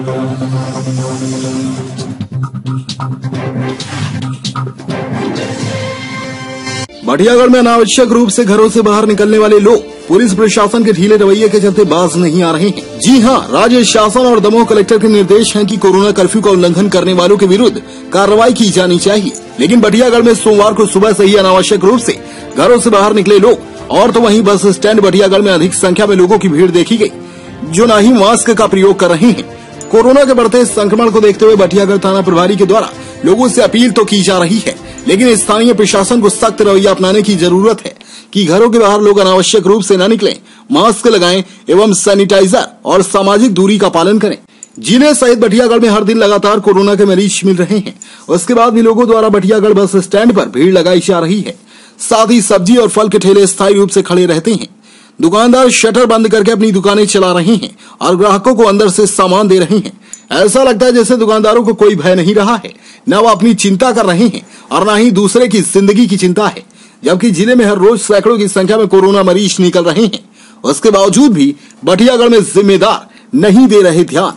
बटियागढ़ में अनावश्यक रूप से घरों से बाहर निकलने वाले लोग पुलिस प्रशासन के ढीले रवैये के चलते बाज नहीं आ रहे हैं। जी हां, राज्य शासन और दमोह कलेक्टर के निर्देश हैं कि कोरोना कर्फ्यू का उल्लंघन करने वालों के विरुद्ध कार्रवाई की जानी चाहिए, लेकिन बटियागढ़ में सोमवार को सुबह से ही अनावश्यक रूप से घरों से बाहर निकले लोग और तो वहीं बस स्टैंड बटियागढ़ में अधिक संख्या में लोगों की भीड़ देखी गई, जो न ही मास्क का प्रयोग कर रहे हैं। कोरोना के बढ़ते संक्रमण को देखते हुए बटियागढ़ थाना प्रभारी के द्वारा लोगों से अपील तो की जा रही है, लेकिन स्थानीय प्रशासन को सख्त रवैया अपनाने की जरूरत है कि घरों के बाहर लोग अनावश्यक रूप से न निकलें, मास्क लगाएं एवं सैनिटाइजर और सामाजिक दूरी का पालन करें। जिले सहित बटियागढ़ में हर दिन लगातार कोरोना के मरीज मिल रहे हैं। उसके बाद भी लोगों द्वारा बटियागढ़ बस स्टैंड पर भीड़ लगाई जा रही है। साथ ही सब्जी और फल के ठेले स्थायी रूप से खड़े रहते हैं। दुकानदार शटर बंद करके अपनी दुकानें चला रहे हैं और ग्राहकों को अंदर से सामान दे रहे हैं। ऐसा लगता है जैसे दुकानदारों को कोई भय नहीं रहा है, न वो अपनी चिंता कर रहे हैं और न ही दूसरे की जिंदगी की चिंता है। जबकि जिले में हर रोज सैकड़ों की संख्या में कोरोना मरीज निकल रहे हैं, उसके बावजूद भी बटियागढ़ में जिम्मेदार नहीं दे रहे ध्यान।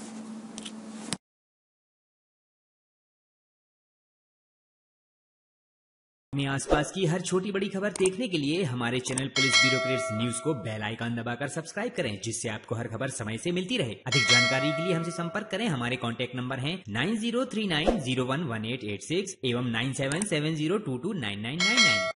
अपने आसपास की हर छोटी बड़ी खबर देखने के लिए हमारे चैनल पुलिस ब्यूरोक्रेट्स न्यूज को बेल आइकन दबाकर सब्सक्राइब करें, जिससे आपको हर खबर समय से मिलती रहे। अधिक जानकारी के लिए हमसे संपर्क करें। हमारे कॉन्टैक्ट नंबर हैं 9039011886 एवं 9770229999।